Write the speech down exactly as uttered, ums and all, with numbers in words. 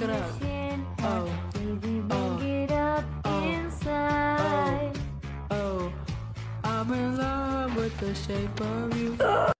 it up. Oh, Baby, oh, bring it up oh, inside. oh, I'm in love with the shape of you.